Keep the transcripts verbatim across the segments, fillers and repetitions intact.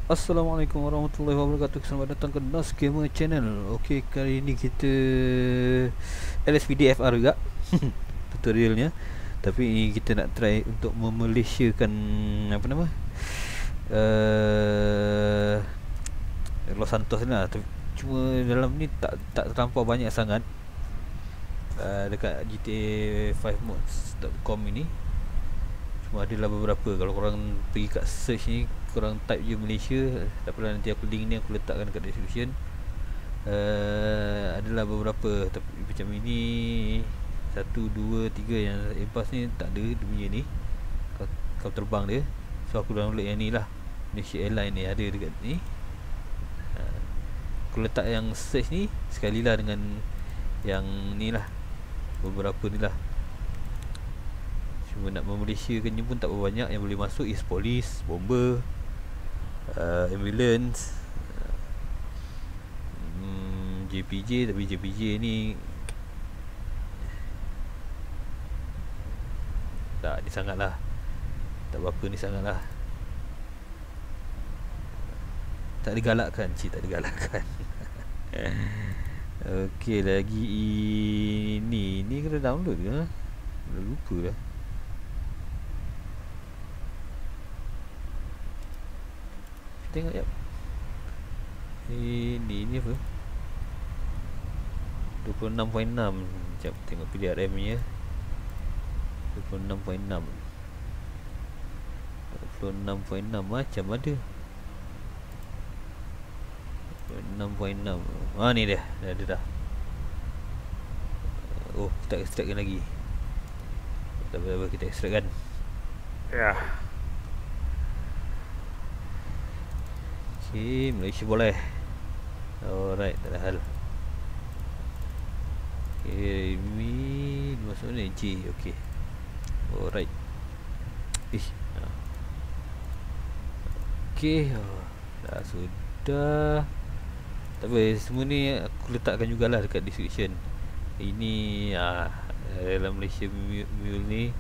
Assalamualaikum warahmatullahi wabarakatuh. Selamat datang ke Nas Gamer Channel. Okey, kali ini kita L S P D F R juga tutorialnya. Tapi ini kita nak try untuk memelesiakan apa nama? Uh, Los Santos ni lah. Cuma dalam ni tak tak terlampau banyak sangat. Uh, dekat G T A five mods dot com ini cuma adalah beberapa. Kalau korang pergi kat search ni, korang type je Malaysia, tak apalah, nanti aku link ni aku letakkan kat description. uh, Adalah beberapa, tapi macam ini satu, dua, tiga. Yang lepas ni tak ada dia punya ni, kau, kau terbang dia. So aku download yang ni lah, Malaysia Airline ni ada dekat ni. uh, Aku letak yang search ni sekali lah dengan yang ni lah, beberapa ni lah. Cuma nak memelesiakannya pun tak berapa banyak. Yang boleh masuk is polis, bomber, uh, ambulance, hmm, J P J. Tapi J P J ni tak ni sangat lah, tak berapa ni sangat lah. Tak digalakkan, cik, tak digalakkan. Okey, lagi ini ni kena download ke? Dah lupa dah. Tengok jap. Ini ni apa? dua puluh enam perpuluhan enam. Jap tengok P D R M nya. dua puluh enam perpuluhan enam. dua puluh enam perpuluhan enam macam ada. dua puluh enam perpuluhan enam. Ah ni dia. Dah ada dah. Oh, kita extractkan lagi. Tak apa-apa, kita extractkan. Ya. Yeah. Okay, Malaysia boleh. Alright, tak ada hal. Okay, ini masuk ni J. Okay. Alright. Ish. Okay, oh, dah sudah. Tapi semua ni aku letakkan jugalah dekat description. Ini ah dalam Malaysia Mule ni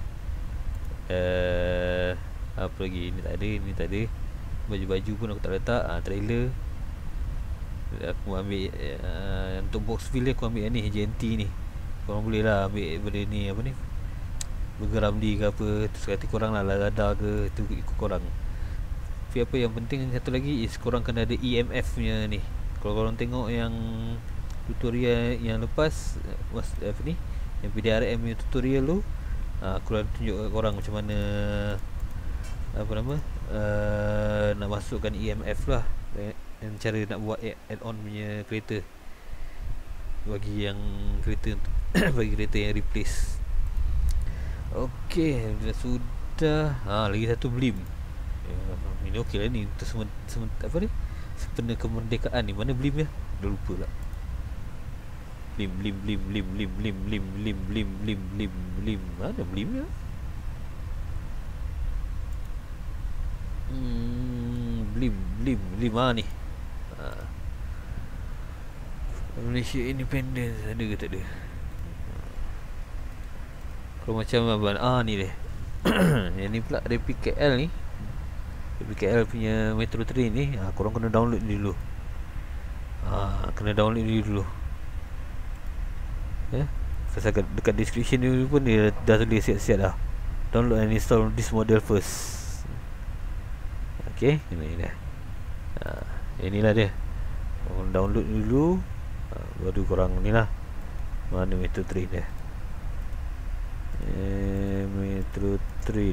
uh, apa lagi? Ini tak ada, ini tak ada. Baju-baju pun aku tak letak. ah, Trailer aku ambil uh, untuk box feel aku ambil yang ni, H N T ni. Korang boleh lah ambil benda ni, apa ni, bergeram di ke apa, terus kata korang lah radar ke, tu ikut korang. Tapi apa yang penting satu lagi is korang kena ada E M F nya ni. Kalau korang tengok yang tutorial yang lepas, was, apa ni, yang P D R M nya tutorial tu, uh, aku dah tunjuk kat korang macam mana apa nama uh, nak masukkan E M F lah, dan cara nak buat add-on punya kereta bagi yang kereta bagi kereta yang replace. Okey, dah sudah. Ha, lagi satu blim. Ya, ini okey lah ni untuk semen, semen, apa ni, sempena kemerdekaan ni. Mana blim dia? Dah lupa lah. Blim blim blim blim blim blim blim blim blim blim blim blim. Mana blim dia? Hmm, blim blim blim ah ni. Ha. Malaysia Independence ada ke tak ada? Kalau macam abang, ah ni dia. Yang ni pula dari P K L ni. P K L punya Metro Train ni, ha, korang kena download ni dulu. Ha, kena download ni dulu. Ya. Pasal dekat description ni pun dia dah tulis siap-siap dah. Download and install this model first. Okay, ini dah. Ha, inilah dia. Korang download dulu, ha, baru korang ni lah. Mana Metro Train dia? Eh, Metro Train.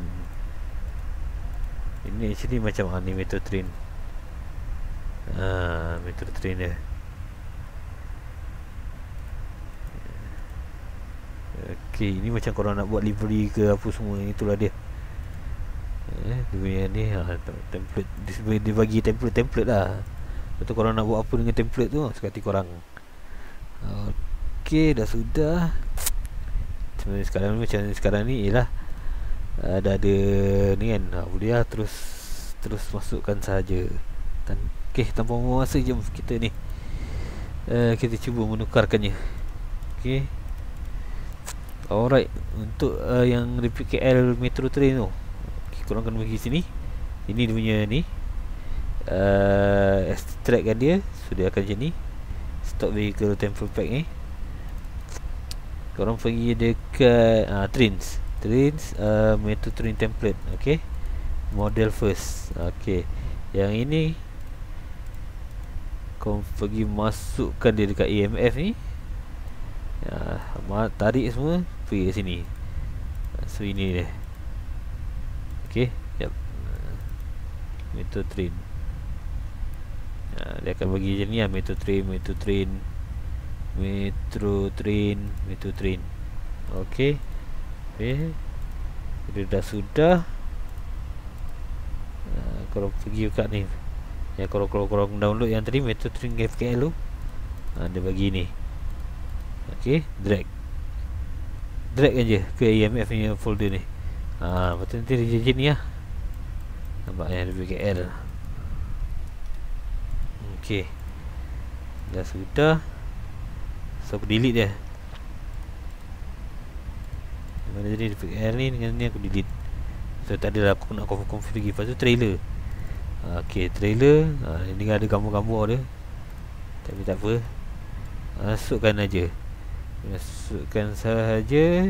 Ini actually macam ah, ni Metro Train. Ah, Metro Train dia. Okay, ini macam korang nak buat livery ke apa semua, itulah dia. Eh, dia punya ni, ha, template. Dia, dia bagi template-template lah. Lepas tu korang nak buat apa dengan template tu, sekali korang. Okay, dah sudah. Sekarang macam sekarang ni ialah uh, dah ada ni kan, ha, boleh lah terus terus masukkan saja. Tan okey, tanpa membuang masa, jom kita ni uh, kita cuba menukarkannya. Okey. Alright, untuk uh, yang P K L Metro Train tu, okay, korang kena pergi sini. Ini dia punya ni uh, extractkan dia. So dia akan macam ni. Stock vehicle temple pack ni. Korang pergi dekat uh, Trains Trains uh, Metro Train template. Okay, model first. Okay, yang ini korang pergi masukkan dia dekat A M F ni. Ya, tarik semua pergi ke sini. So ini dia. Okay, yep. Metro Train. Ya, dia akan bagi macam ni lah. Metro Train, Metro Train, Metro Train, Metro Train. Okay, okay. Dia dah sudah. uh, Korang pergi kat ni, yang korang-korang download yang tadi Metro Train F K L tu. uh, Dia bagi ni. Okay, drag Drag je ke A M F ni folder ni. Haa, lepas tu nanti dia jadi ni lah. Nampak yang F K L. Okay, dah sudah. So aku delete dia. Mana jadi F K L ni dengan ni aku delete. So tak adalah aku nak confirm lagi. Lepas tu trailer. Okay, trailer. ha, Ini ada gambar-gambar dia. Tapi tak apa, masukkan aja. Masukkan sahaja.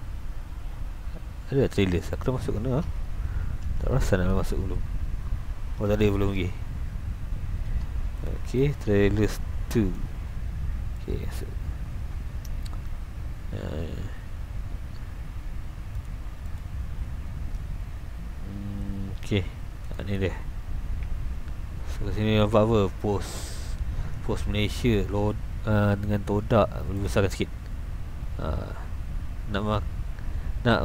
Ada trailer. Aku dah masuk kena. Tak rasa nak masuk belum. Oh tak ada belum lagi. Okay, trailer two. Okay, masuk. uh, hmm, Okay, ha, ni dia. So sini nampak apa? Post Post Malaysia load uh, dengan todak boleh besarkan sikit. uh, Nak mak Nak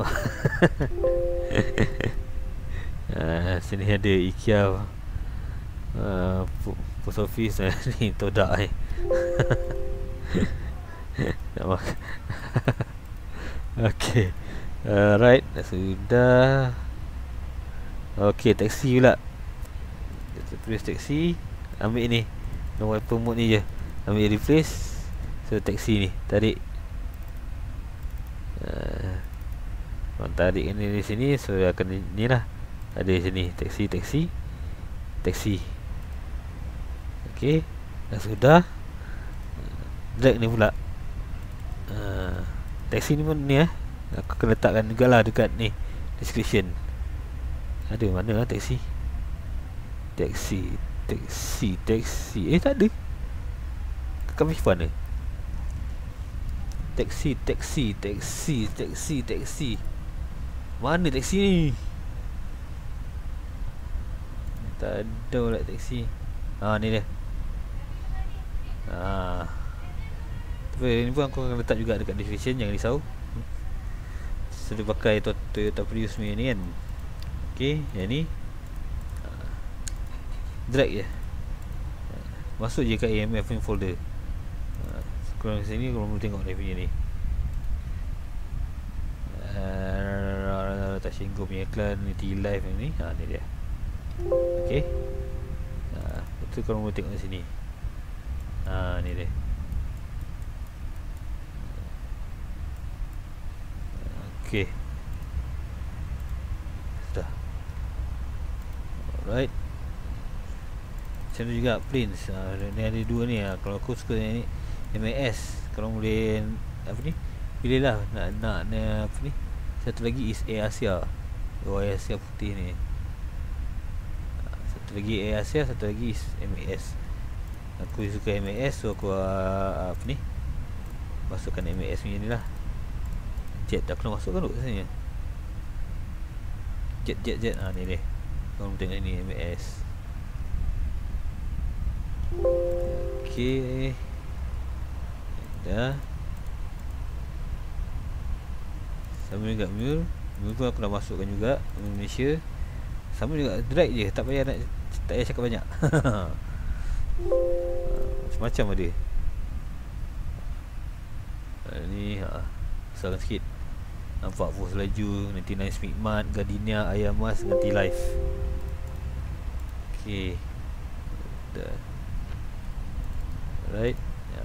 uh, sini ada IKEA, uh, post office. uh, Ni todak ni. Nak mak Okay, uh, right, dah sudah. Okay, taksi pula. Kita press taksi. Ambil ni no wiper mode ni je. Ambil replace. So taksi ni tarik. uh, Korang tarik ni di sini. So dia akan ni, ni lah. Ada sini taksi, taksi, taksi. Okay, dah sudah. uh, Drag ni pula. uh, Taksi ni pun ni eh. Aku akan letakkan jugalah dekat ni description. Ada mana lah taksi. Taksi, taksi, taksi. Eh tak ada. Kami mana? Taksi, taksi, taksi, taksi, taksi. Mana taksi ni? Tak ada pula taksi. Ah, ni dia. Ah. Tapi ni pun aku akan letak juga dekat description, jangan risau. So dia pakai Toyota Prius ni kan. Okay, yang ni uh, drag je. uh, Masuk je kat A M F ni folder. uh, Korang sini korang boleh tengok dia punya ni. uh, Tak singgung punya iklan ni, T-Live ni. Ha, ni dia. Okay, uh, itu korang boleh tengok sini. Ha, ni dia. Okay, sudah. Alright. Macam tu juga Prince. uh, Ni ada dua ni. uh, Kalau aku suka ni M A S. Kalau boleh apa ni, pilih lah. Nak nak ni, apa ni. Satu lagi is AirAsia. Oh, AirAsia putih ni. uh, Satu lagi AirAsia, satu lagi is M A S. Aku suka M A S. So aku uh, apa ni, masukkan M A S punya ni lah. Jet aku nak masukkan dulu sebenarnya. Jet jet jet. Ah, ni dia. Korang tengok ni M A S. Okay, dah. Sama juga Mule. Mule pun aku nak masukkan juga Malaysia. Sama juga drag je. Tak payah nak, tak payah cakap banyak. Macam-macam ada. Ni ha, besarkan sikit. Nampak Force Laju, sembilan puluh sembilan Smigmat, Gardenia, Ayamas dengan T-Life. Okay, dah. Alright. Ya.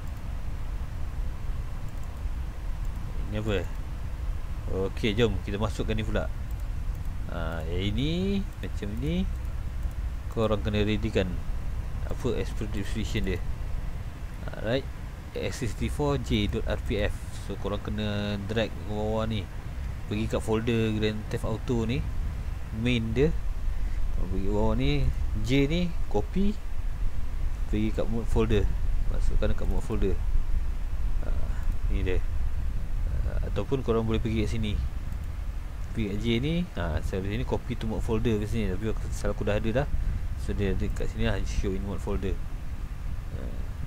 Ini apa? Okay, jom kita masukkan ni pula. ha, Yang ini macam ni. korang kena ready kan apa expedition dia. Alright, x sixty-four j dot r p f. So korang kena drag ke bawah ni, pergi kat folder Grand Theft Auto ni, main dia. Korang pergi bawah ni, J ni copy, pergi kat mode folder, masukkan dekat mode folder. ha, Ni dia. ha, Ataupun korang boleh pergi kat sini, pergi kat J ni, ha, saya di sini copy to mode folder kat sini. Tapi aku, salah aku dah ada dah. So dia ada kat sini lah, show in mode folder. ha.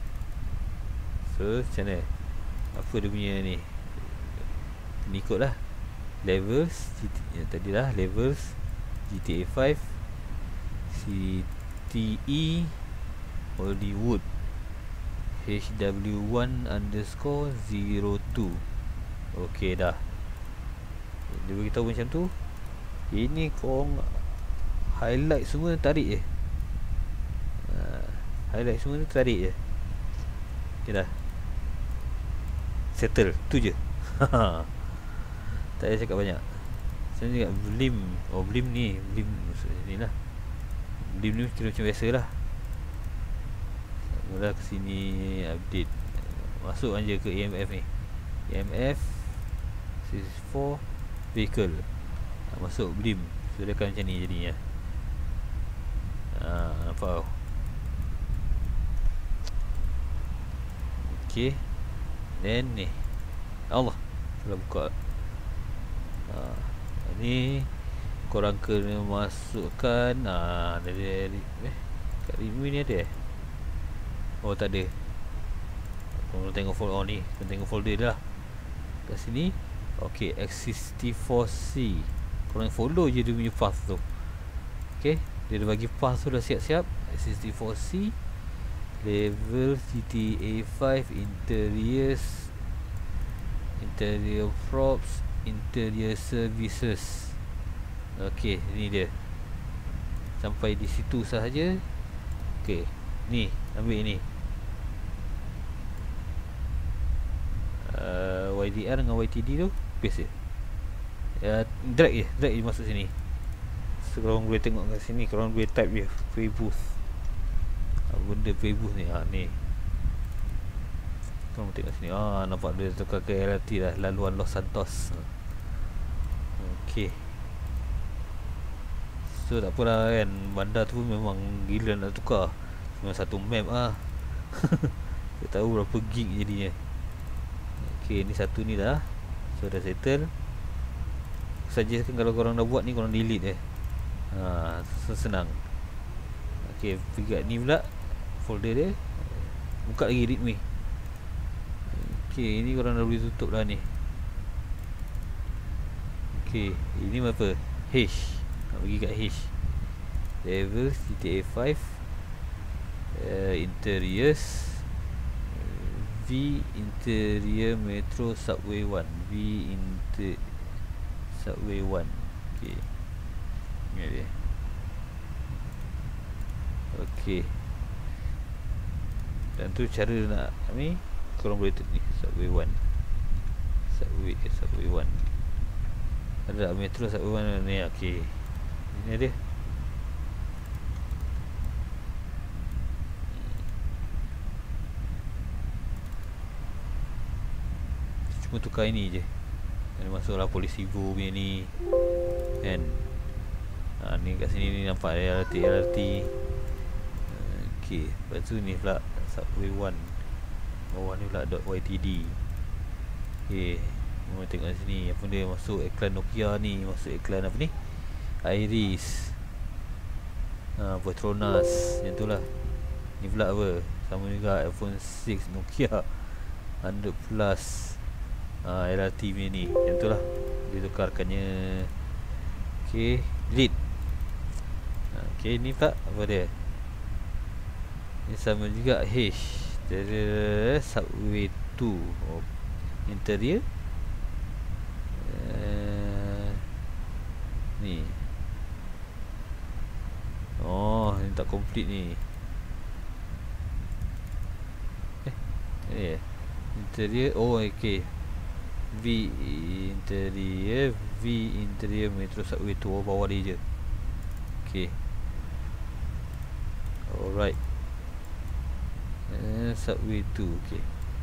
So macam mana, apa dia punya ni, ni ikut lah levels yang tadi lah, levels G T A five C T E Hollywood H W one underscore zero two. Ok dah, dia beritahu macam tu. Ini korang highlight semua, tarik je. ha, Highlight semua tu, tarik je. Ok dah, settle, tu je. Tak payah cakap banyak. Saya cakap blim. Oh blim ni, blim ni lah. Blim ni kira macam biasa lah. Mula ke sini update, masuk aja ke E M F ni, E M F sixty-four vehicle. ha, Masuk blim. So dia akan macam ni jadinya. ha, Nampak tau. Ok, then ni Allah, salah buka. ha, Ni korang kena masukkan. ha, Dari, eh, kat review ni ada eh? Oh tak ada. Korang tengok folder. Oh ni, korang tengok folder dah kat sini. Ok, X sixty-four C, korang follow je dia punya path tu. Ok, dia dah bagi path tu dah siap-siap. X sixty-four C, level G T A five, interiors, interior props, interior services. Ok, ni dia. Sampai di situ sahaja. Ok, ni, ambil ni. uh, Y D R dengan Y T D tu paste je. uh, Drag je, drag je masuk sini. So korang boleh tengok kat sini, korang boleh type je play booth. uh, Benda play booth ni, ha, ni korang tengok sini. Ah, nampak dia tukar ke L R T dah, laluan Los Santos. Ok, so tak apalah kan, bandar tu memang gila nak tukar. Memang satu map ah. Tak tahu berapa gig jadinya. Ok, ni satu ni dah. So dah settle. Suggest kan kalau korang dah buat ni, korang delete eh. ha, so, senang. Ok, pergi kat ni pula, folder dia, buka lagi readme. Ok, ini korang dah boleh tutup lah ni. Ok, ini apa? H. Nak pergi kat H, level G T A five, uh, interiors, V interior metro subway one, V inter subway one. Ok, ni dia. Ok, dan tu cara nak ni, korang boleh tutup ni subway one, subway eh, subway one. Ada metro subway one ni. Ok, ini dia. Cuma tukar ini je. Kena masuklah polisi go punya ni kan. Ha, ni kat sini ni nampak L R T L R T. Ok, lepas tu ni pula subway one. Bawah ni pula dot Y T D. Ok, mau tengok sini apa dia, masuk iklan Nokia ni, masuk iklan apa ni, Iris, ha, Petronas, yang tu lah. Ni pula apa, sama juga iPhone six Nokia one hundred plus, ha, L R T punya ni, yang tu lah. Dia tukarkannya. Ok, delete. ha, Ok, ni pula apa dia, ni sama juga H, dari subway two. oh, interior uh, ni. Oh, ni tak complete ni. Eh, eh interior. Oh, ok. V interior, V interior metro subway tu. Oh, bawah dia je. Ok. Alright. uh, Subway two. Okay.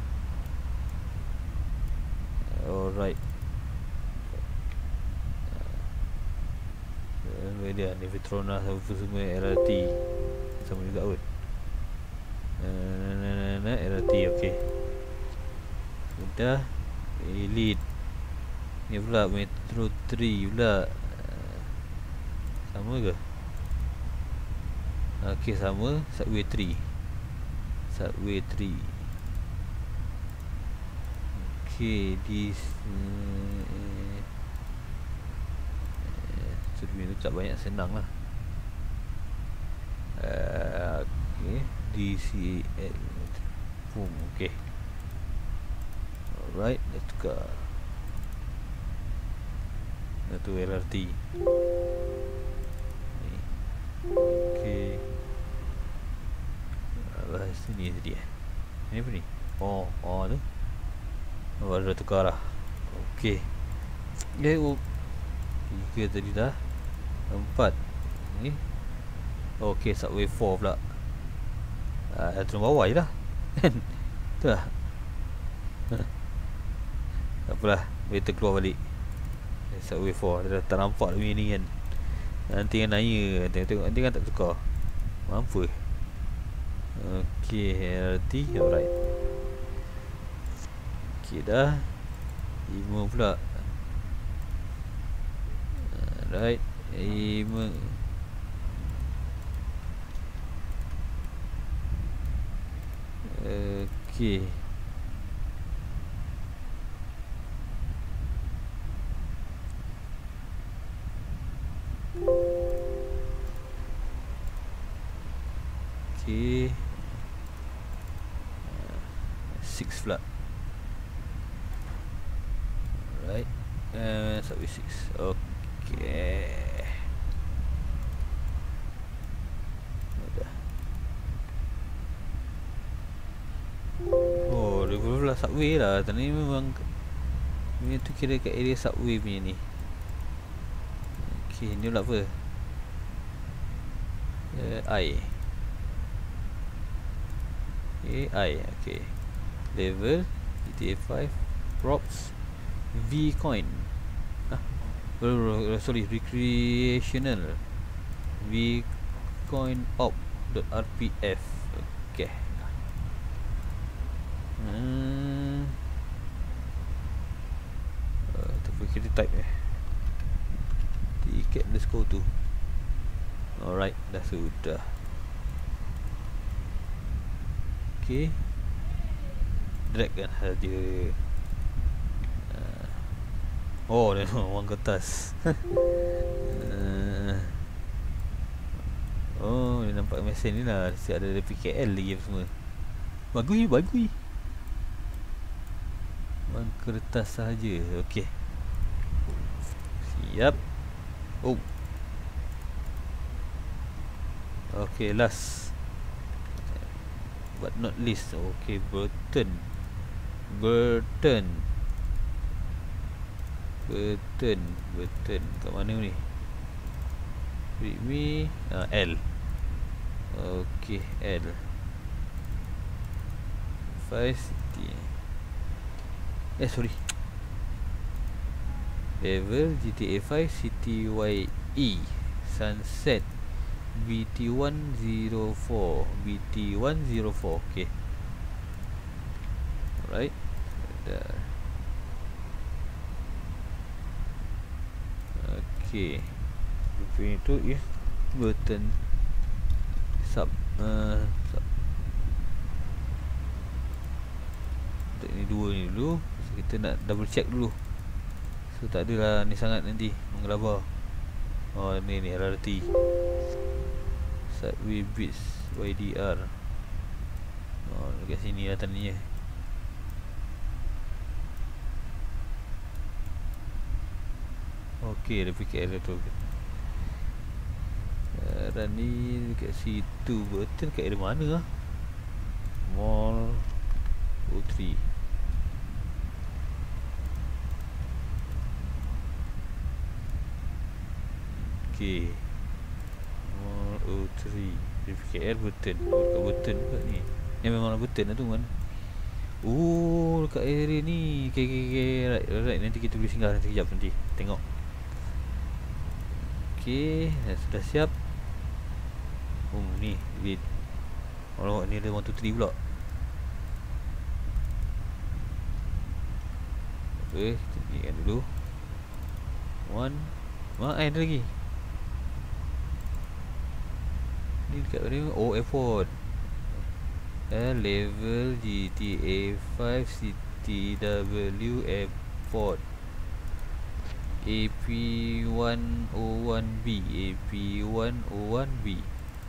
Alright. uh, Dia ni Petronas semua L R T sama juga kot. uh, na, na, na, L R T. Okay, sudah. Elite ni pula Metro tiga pula. uh, Sama ke? Okay, sama. Subway tiga. Subway tiga. Okay, this uh, Subway tu tak banyak, senang lah. uh, Okay, D C Boom. Okay, alright, dah tukar. Dah tu L R T ni. Okay, alah, sini tadi eh. Ni apa ni? Oh, oh tu. Oh, baru dah tukar lah. Okay. Eh, oh. Tiga tadi dah. Empat. Ni. Okay, Subway empat pula. Ah, turun bawah je lah. Tu lah. Tak apalah, kita keluar balik. Subway empat. Dia dah tak nampak lebih ni kan. Nanti kan nanya. Tengok-tengok nanti kan tak tukar. Mampu. Okay, L R T. Alright. Okay dah. Lima pula. Alright. Lima. Okay. Okay. Six pula. Alright. Uh, Subway six. Okay. Oh, dia pula Subway lah. Tadi memang ini tu kira kat area Subway punya ni. Okay, ni pula apa? Uh, I. Okay, I. Okay. Level G T A five. Props. V-Coin. Ah, oh, sorry, recreational. V-Coin op.rpf. Okay. Hmm. Uh, Tapi kita type eh. Ticket underscore tu. Alright, dah sudah. Okay. Drag kan saja. uh. Oh, dia orang kertas. uh. Oh, dia nampak mesin ni lah. Mesti ada P K L lagi semua. Bagus, bagus. Orang kertas sahaja. Okay. Siap. Oh. Okay, last but not least. Okay, Burton. Burton. Burton. Burton. Kat mana ni? Read me. uh, L. Okay, L. five city. Eh, sorry. Level G T A five City Y E Sunset B T one oh four B T one oh four. Okay. Alright. Dah. Okay. Rupanya tu ya. Button sub uh, sub. Untuk ni dua ni dulu. So, kita nak double check dulu. So tak adalah ni sangat nanti menggelabah. Oh, ni ni L R T. Subway Beats Y D R. Oh, dekat sini lah tandanya. Okey, ada P K L tu. Dan ni dekat situ. Betul kat area mana lah? Mall O tiga. Okey. Mall O tiga. K L Burton. Oh, dekat Burton juga ni. Yang memang Burton lah tu kan. Oh, dekat area ni. Okay, okay, okay. Right, right. Nanti kita boleh singgah nanti kejap nanti. Tengok. Okay, sudah siap. Oh, ni. Wait. Oh, ni ada one two three pula. Okay, kita pergikan dulu. One. Mak, eh, ada lagi. Ni dekat mana? Oh, airport. Eh, level G T A five C T W airport. A P one oh one B. A P one oh one B.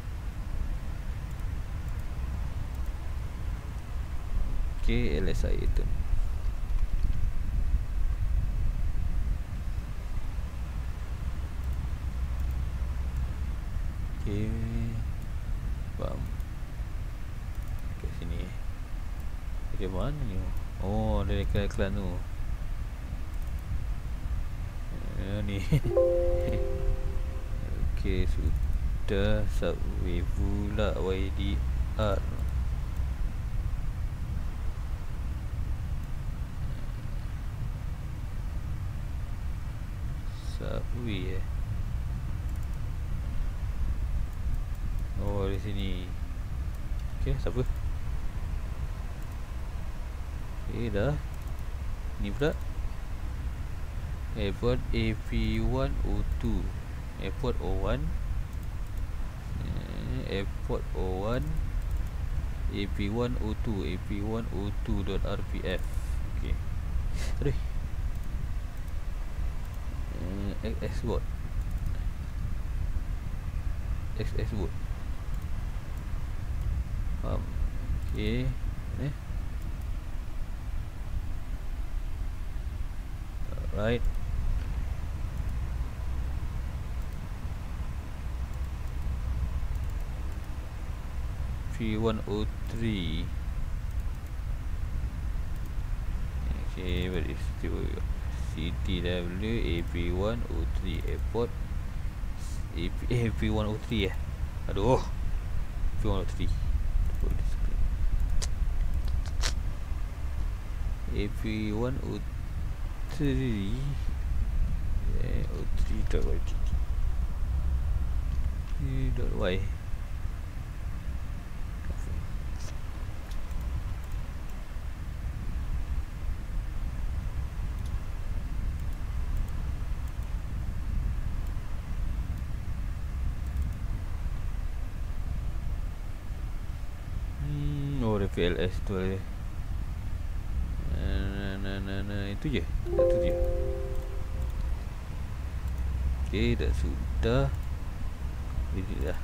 Okay, L S I item. Okay. Bam. Kat sini. Dekat mana ni? Oh, dari iklan-iklan tu. Ya, ni. Okay, sudah. Subway pula Y D R. Subway eh. Oh, di sini. Okay, siapa? Okay, dah. Ni pula airport A P one oh two. Airport oh one. eh, Airport oh one. A P one oh two. A P one oh two dot R P F. Okay. Aduh. uh, X X bot. X X bot. Um, okay. Eh. Alright. P one oh three. Okay, where is C T W A P one oh three airport. A P one oh three eh. Aduh. A P one oh three. A P one oh three. eh, oh three dot Y T dot Y. Hmm, oh, P L S tu ada. Nah, nah, nah, nah, itu je. Itu je. Okay, dah sudah. Ini dah.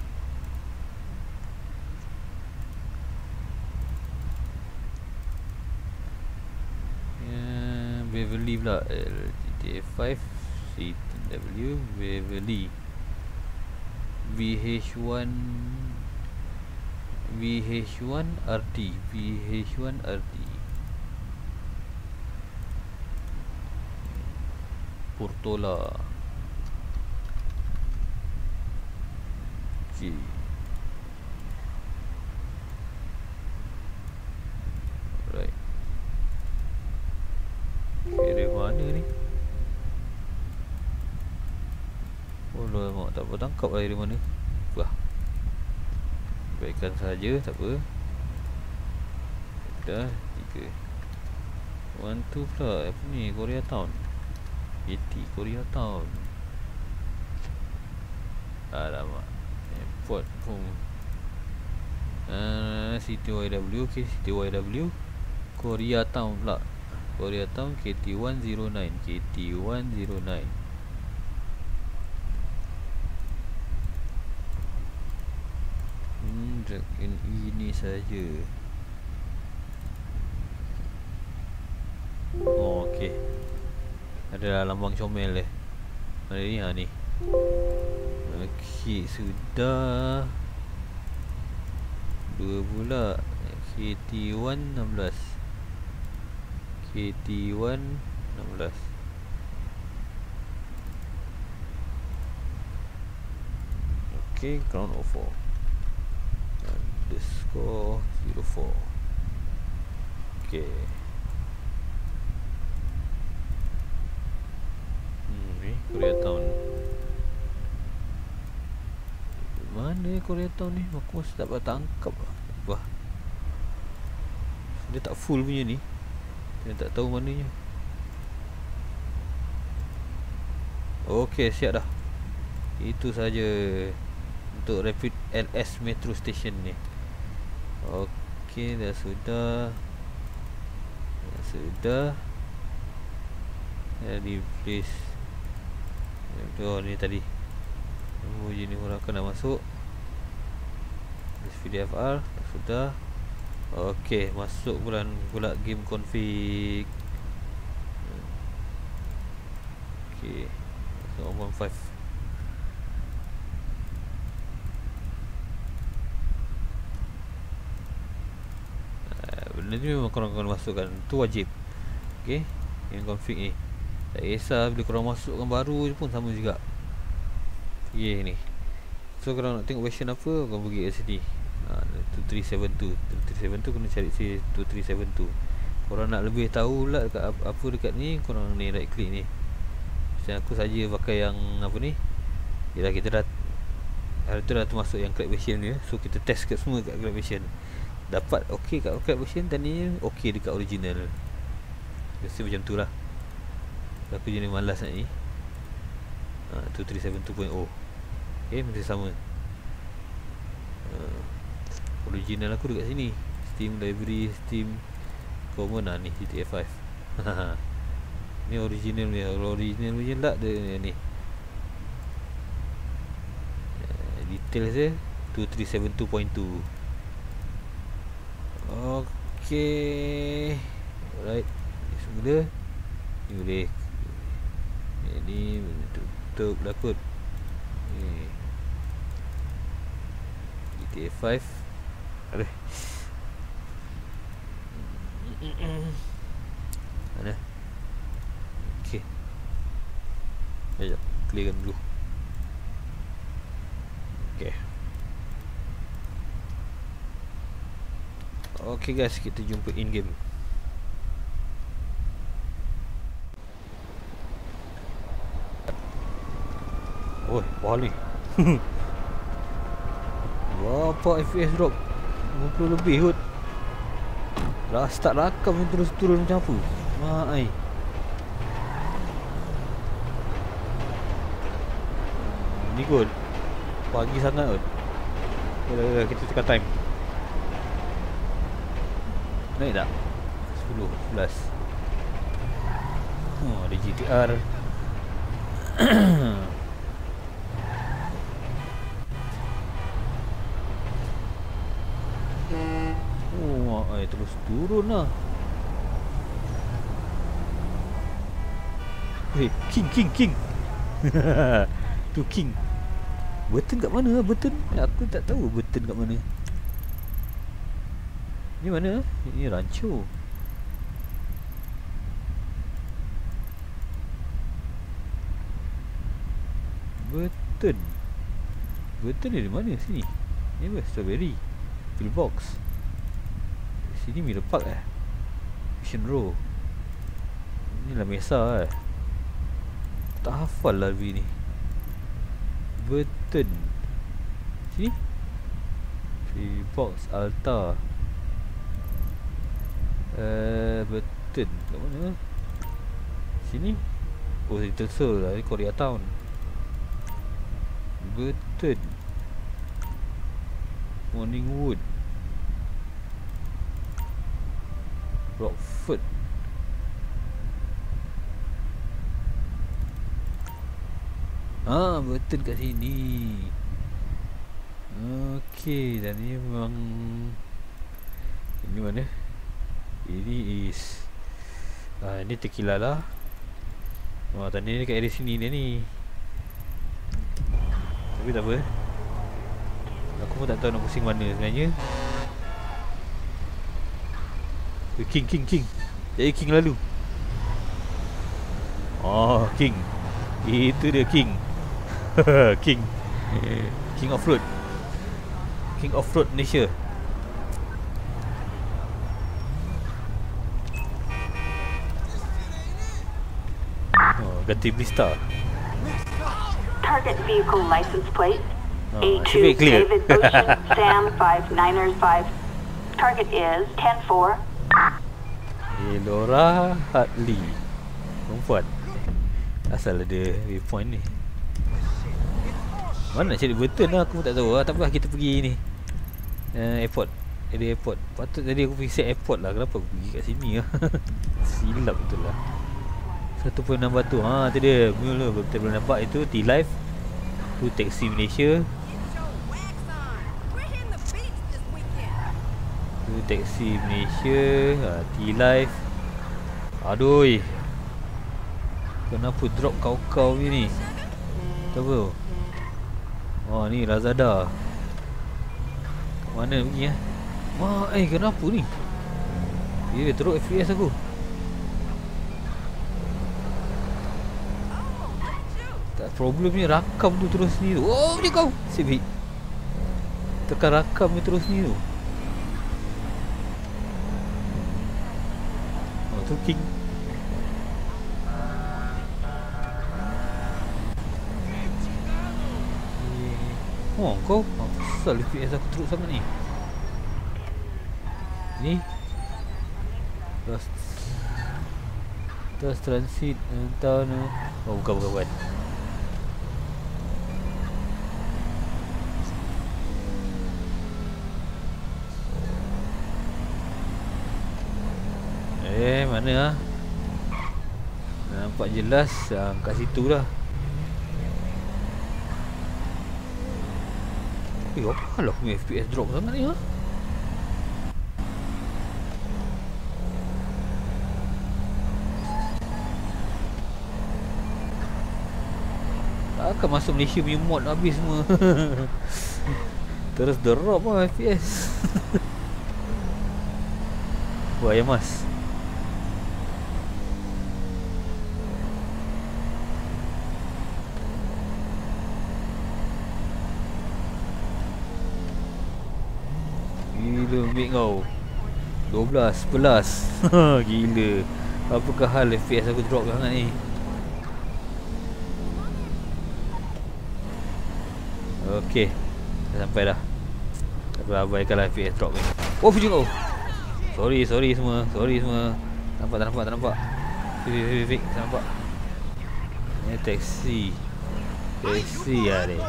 Ya, Beverly pula. G T A five C T W Beverly. V H one V H one R D. V H one R D. Portola. Okay. Alright. Okay, dari mana ni? Oh, lama tak apa tangkap lah dari mana. Wah. Baikkan saja, tak apa. Dah, tiga. One, two pula. Apa ni? Koreatown. A T Koreatown. Alamak. Airport pun. Uh, C T Y W. Okay, C T Y W. Koreatown pula. Koreatown K T one oh nine. K T one oh nine. Hmm, drag in ini saja. Oh, okey. Ada lambang comel eh. Mana ni? Ha ni. Okey, sudah. Dua pula. K T one six belas. K T one six belas. Okey, ground of four. underscore zero four. Okay. Hmm, ni Koreatown. Mana Koreatown ni? Aku masih tak dapat tangkap. Wah, dia tak full punya ni. Dia tak tahu mananya. Okey, siap dah. Itu saja untuk Rapid L S Metro Station ni. Okey, dah sudah. Dah sudah. Jadi please. Oh, ni tadi. Oh, jenis orang akan nak masuk. V D F R dah sudah. Okey, masuk bulan pula game config. Okey. one point five. Uh, benda ni memang korang akan masukkan. Tu wajib. Okey, game config ni. Tak kisah bila korang masukkan baru pun sama juga. Okey ni. So korang nak tengok version apa, korang pergi kat sini. Ha, two three seven two. two three seven two kena cari si two three seven two. Korang nak lebih tahu pula dekat apa, apa dekat ni, korang ni right click ni. Macam aku saja pakai yang apa ni. Yalah, kita dah hari tu dah termasuk yang crack version ni. So kita test kat semua kat crack version. Dapat okey kat crack version, tadi okey dekat original. Biasa macam tu lah. Aku jenis malas nak ni. Ha, two three seven two point oh. Okay, masih sama. uh, Original aku dekat sini. Steam library, Steam common lah ni, G T A five. Ni original ni. Original punya tak dia ni. uh, Details dia two three seven two point two. Okay. Alright. Ni semula. Ni boleh. Ni tutup lah kot. Ni G T A five. Aduh. Mana? Okay. Sekejap, clearkan dulu. Okay. Okay guys, kita jumpa in game. Oh, wah ni. Berapa F P S drop? lima puluh lebih kot. Dah start rakam yang terus turun macam apa? Mai. Ni kot. Pagi sangat kot. Dah, kita tekan time. Naik tak? sepuluh, sebelas. Oh, ada G T R. Oh, ay, terus turun lah. Weh, King, King, King. Tu King. Button kat mana? Button? Aku tak tahu button kat mana. Ni mana? Ini rancho. Button. Button ni di mana sini? Ni apa? Strawberry. Pillbox. Sini Mirror Park eh. Mission Row. Ni lah Mesa eh. Tak hafal lah V ni. Burton. Sini Pillbox Alta. Eh, uh, Burton kat mana? Sini. Oh, Little Seoul lah. Ni Koreatown. Burton. Morningwood. Rockford. Ah, Burton kat sini. Okey, dan ni memang ini mana? Ini is ah, ini Tequila lah. Oh, tadi ni kat area sini dia ni. Tapi tak apa. Aku pun tak tahu nak pusing mana sebenarnya. King, King, King. Jadi King lalu. Oh, King. Itu dia King. King. King Off-Road. King Off-Road Malaysia. Oh, ganti Blista. Target vehicle license plate Oh, A should two be clear. David Ocean Sam five niners five. Target is ten four. Elora Hartley. Perempuan. Asal ada waypoint ni. Mana nak cari button lah, aku pun tak tahu lah. Tak apa, kita pergi ni uh, airport. Ada airport. Patut tadi aku pergi set airport lah. Kenapa aku pergi kat sini lah. Silap betul lah. satu perpuluhan enam batu. Haa, tu dia. Mula kita belum nampak itu T-Life. Tu taxi Malaysia. Tu taxi Malaysia. Ha, T-Life. Aduh. Kenapa drop kau-kau ni? Tak apa. Oh, ni Lazada. Mana pergi ya? Wah, eh kenapa ni? Dia teruk F P S aku. Tak, problemnya rakam tu terus ni tu. Oh, dia kau. Sibik. Tekan rakam ni terus ni tu. Oh, tu King. Oh, kau asal F P S aku teruk sangat ni. Ni terus terus transit entah ni. Oh, bukan bukan bukan. Eh, mana ah? Nampak jelas ah, kat situ lah. Eh, apa lah punya F P S drop sangat ni ha? Takkan masuk Malaysia punya mod habis semua. Terus drop lah F P S. Wah, ya mas. Gila ambil kau dua belas, sebelas. Gila. Apakah hal F P S aku drop sangat ni? Okey, dah sampai dah. Tak apa, abaikanlah F P S drop ni. Oh, pujuk kau. Sorry, sorry semua. Sorry semua. Nampak tak nampak, tak nampak. Fik, fik, fik, tak nampak. Ni taksi. Taksi lah ni.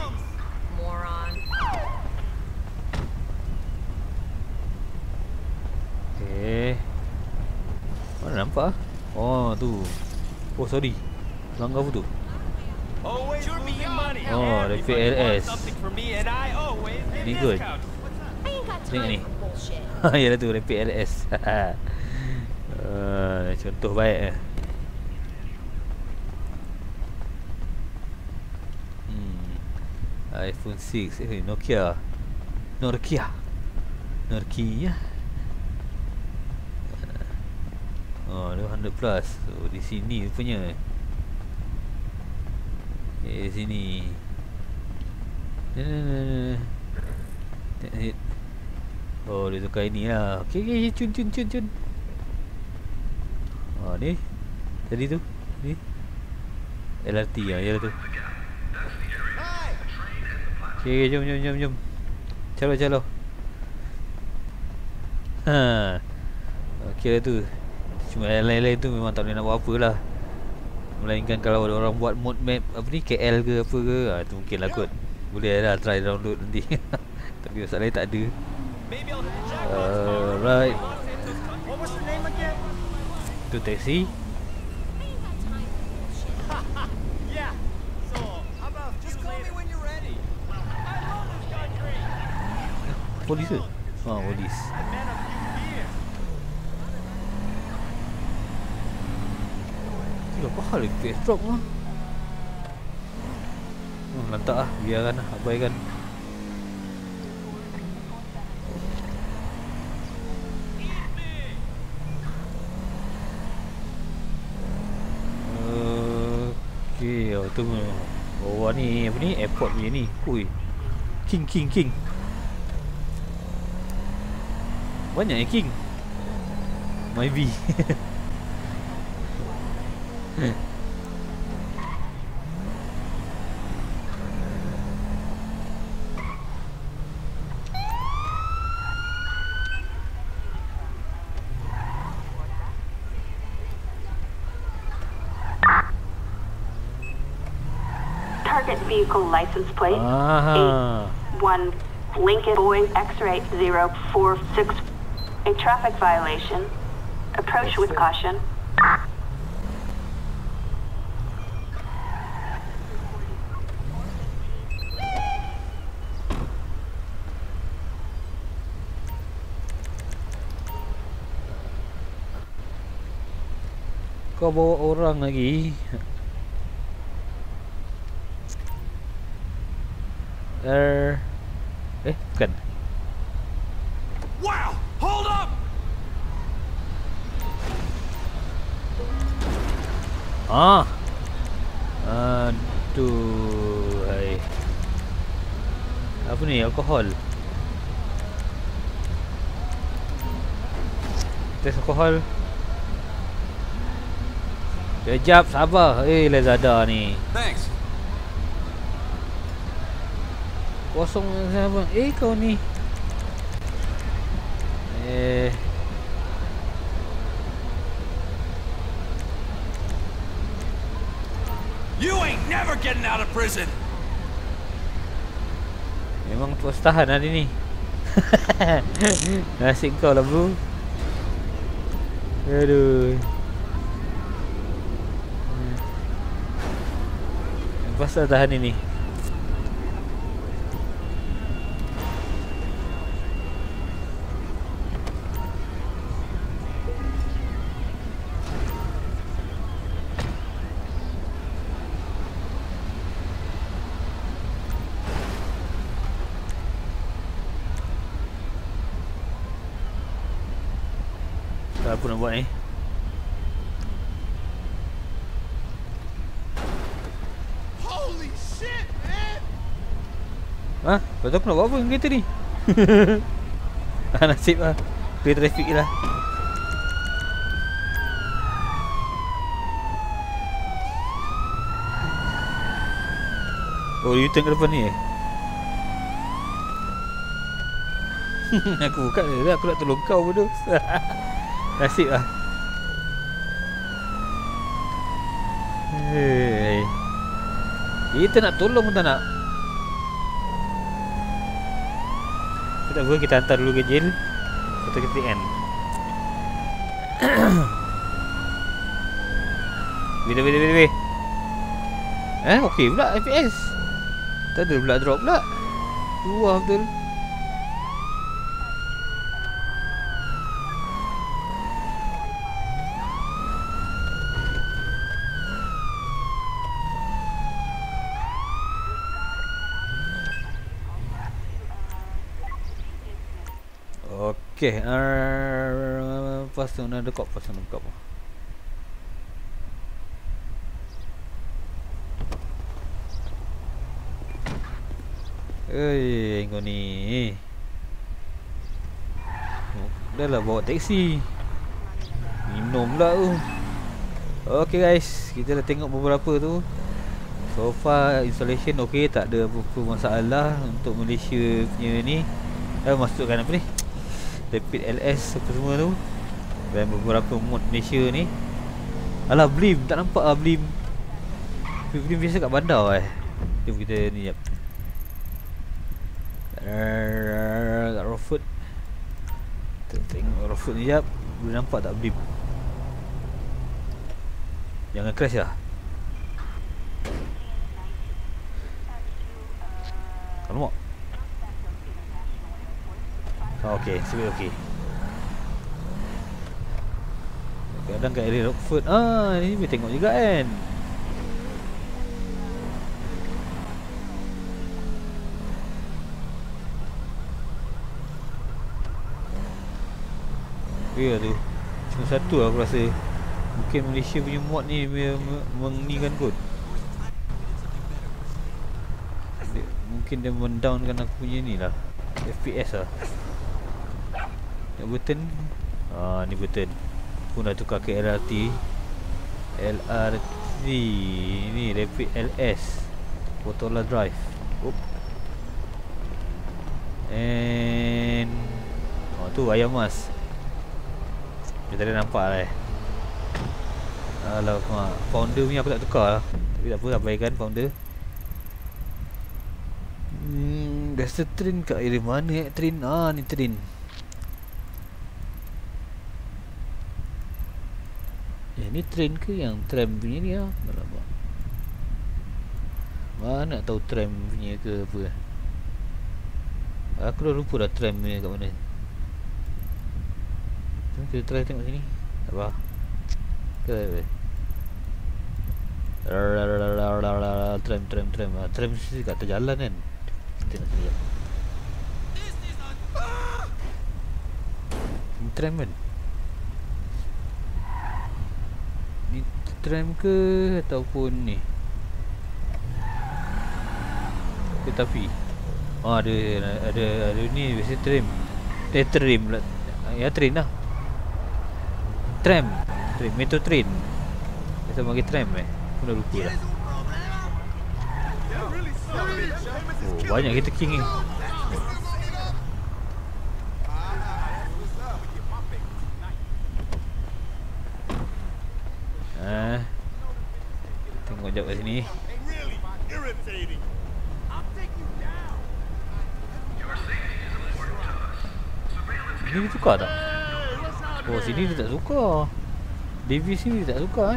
Okay. Mana nampak? Oh, tu. Oh, sorry. Langgar apa tu? Oh, ada P L S. Ni good. Tengok ni. Yalah tu, ada P L S. uh, Contoh baik eh. hmm. iPhone six. Eh, Nokia. Nokia. Nokia. Oh, dua ratus plus. Oh, di sini rupanya. Eh, sini. Oh, dia tukar ini lah. Okay, okay, cun, cun, cun, cun. Oh, ni. Tadi tu. Ni. L R T lah, ya tu. Okay, jom, jom, jom, jom. Calo, calo. Ha. Okay lah tu. Cuma lain-lain tu memang tak boleh nak buat apa lah. Melainkan kalau ada orang buat mod map apa ni, K L ke apa ke, ha, tu mungkin lah kot. Boleh lah try download nanti. Tapi masalahnya tak ada. Alright. Tu taxi. Polis ke? Ha, polis. Apa hal F P S drop lah. Hmm, lantak lah, biarkan lah, abaikan. Okay, oh, tu bawah ni, apa ni, airport punya ni. Ui, King, King, King. Banyak ya King. My V. vehicle license plate Aha. eight one Lincoln Boy X-ray zero four six. A traffic violation. Approach with caution. Kau bawa orang lagi. Er, eh bukan. Wow! Hold up! Ah, aduh, hai. Apa ni? Alkohol. Tes alkohol. Kejap, sabar. Eh, Lazada ni. Thanks. Kosong sabar. Eh, kau ni. Eh. You ain't never getting out of prison. Memang puas tahan hari ni. Nasib kau lah, bro. Aduh. Pasal tahan ini. Apa nak buat ni? Holy shit, man! Ha? Lepas tu aku nak buat apa dengan kereta ni? Ah, nasib lah. Clear traffic je lah. Oh, U-turn ke depan ni eh? Aku buka je, aku nak tolong kau bodoh. Nasib lah. Hei. Kita nak tolong pun tak nak. Tak apa, kita hantar dulu ke jail. Lepas tu kita end. Bila bila bila bila. Eh, okey pula F P S. Tak ada pula drop pula. Wah betul. Okay, uh, lepas tu nak dekat, lepas tu nak dekat apa? Eh, kau ni. Dah lah bawa taksi. Minum pula tu. Okay guys, kita dah tengok beberapa tu. So far installation okay, tak ada apa-apa masalah untuk Malaysia punya ni. Dah masukkan apa ni? Rapid L S apa semua tu. Dan beberapa mod Malaysia ni. Alah Blim, tak nampak lah Blim. Blim biasa kat bandar eh. Jom kita ni jap. Kat Rockford. Kita tengok Rockford ni jap. Boleh nampak tak Blim? Jangan crash lah. Alamak. Oh, okey, sebab okey. Kadang kat area Rockford. Ah, ni boleh tengok juga kan. Ya tu. Cuma satu aku rasa. Mungkin Malaysia punya mod ni mengnikan kot. Dia, mungkin dia mendownkan aku punya ni lah. F P S lah. Nak button. Ah, ni button. Aku dah tukar ke L R T. L R T ni Rapid L S Motola Drive. Oop. And oh tu ayam mas. Dia tadi nampak lah eh. Alamak, founder punya aku tak tukar lah. Tapi tak apa, abaikan founder. Biasa train kat area mana eh? Train, ah ni train. Eh ni train ke yang tram punya ni ah? Alamak. Mana nak tahu tram punya ke apa. Aku dah lupa dah tram punya kat mana. Jom kita try tengok sini. Tak apa. Kita tram tram tram ah, tram mesti kat atas jalan kan. Kita nak lihat. Ni tram kan? Ni tram ke ataupun ni? Tetapi oh, ada ada ada ni biasa tram. Eh tram lah. Ya train lah. Tram, train, metro train. Biasa panggil tram eh. Aku dah lupa lah. Oh, banyak kita king ni. Ah, tengok jap kat sini. Ini dia tukar tak? Oh sini dia tak suka. Davis sini dia tak suka eh.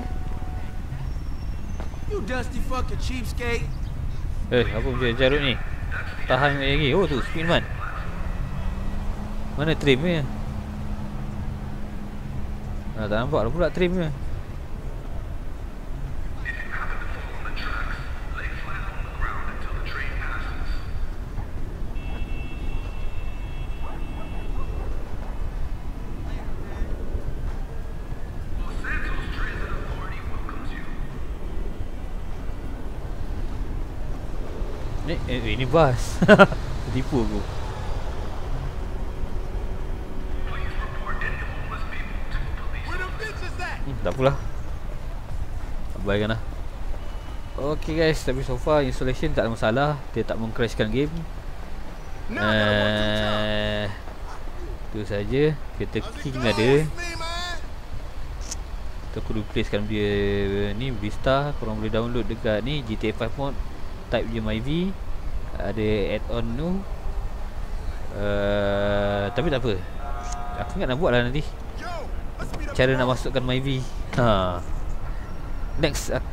You dusty fucking cheapskate. Eh apa macam jarut ni? Tahan lagi. Oh tu Speedman. Mana trim dia? Ah, tak nampak dah pula trim dia. Ni, eh, ini bas. Tertipu aku. Hmm, tak apalah. Abaikan lah. Okay guys, tapi so far installation tak ada masalah. Dia tak meng-crashkan game. Uh, Itu saja. Kereta king ada. Kita aku replacekan dia ni Vista. Korang boleh download dekat ni G T A five mod. Type je MyV. Ada add-on tu. uh, Tapi tak apa. Aku ingat nak buat lah nanti cara nak masukkan MyV. Ha. Next uh,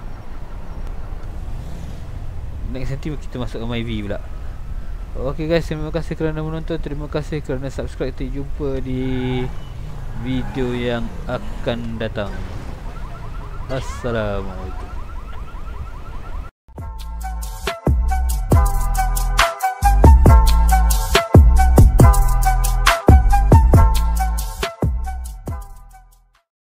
Next nanti kita masukkan MyV pula. Okay guys, terima kasih kerana menonton. Terima kasih kerana subscribe. Kita jumpa di video yang akan datang. Assalamualaikum.